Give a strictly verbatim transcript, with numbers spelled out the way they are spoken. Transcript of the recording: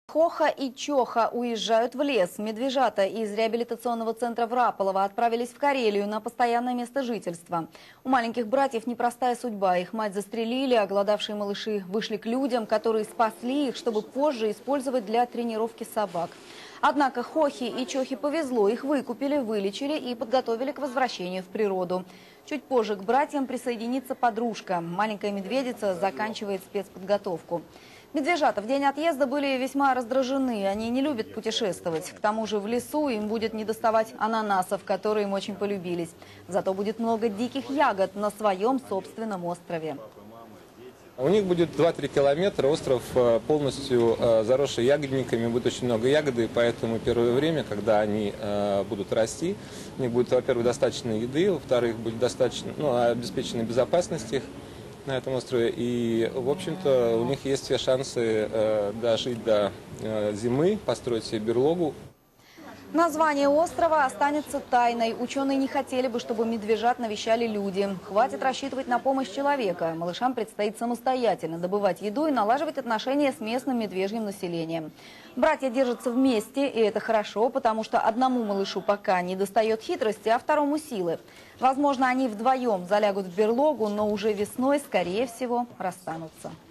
Хоха и Чоха уезжают в лес. Медвежата из реабилитационного центра Враполово отправились в Карелию на постоянное место жительства. У маленьких братьев непростая судьба. Их мать застрелили, а голодавшие малыши вышли к людям, которые спасли их, чтобы позже использовать для тренировки собак. Однако Хохе и Чохе повезло. Их выкупили, вылечили и подготовили к возвращению в природу. Чуть позже к братьям присоединится подружка. Маленькая медведица заканчивает спецподготовку. Медвежата в день отъезда были весьма раздражены. Они не любят путешествовать. К тому же в лесу им будет недоставать ананасов, которые им очень полюбились. Зато будет много диких ягод на своем собственном острове. У них будет два-три километра, остров полностью заросший ягодниками, будет очень много ягоды, поэтому первое время, когда они будут расти, у них будет, во-первых, достаточно еды, во-вторых, будет достаточно, ну, обеспечена безопасность их на этом острове, и, в общем-то, у них есть все шансы э, дожить до э, зимы, построить себе берлогу. Название острова останется тайной. Ученые не хотели бы, чтобы медвежат навещали люди. Хватит рассчитывать на помощь человека. Малышам предстоит самостоятельно добывать еду и налаживать отношения с местным медвежьим населением. Братья держатся вместе, и это хорошо, потому что одному малышу пока не достает хитрости, а второму силы. Возможно, они вдвоем залягут в берлогу, но уже весной, скорее всего, расстанутся.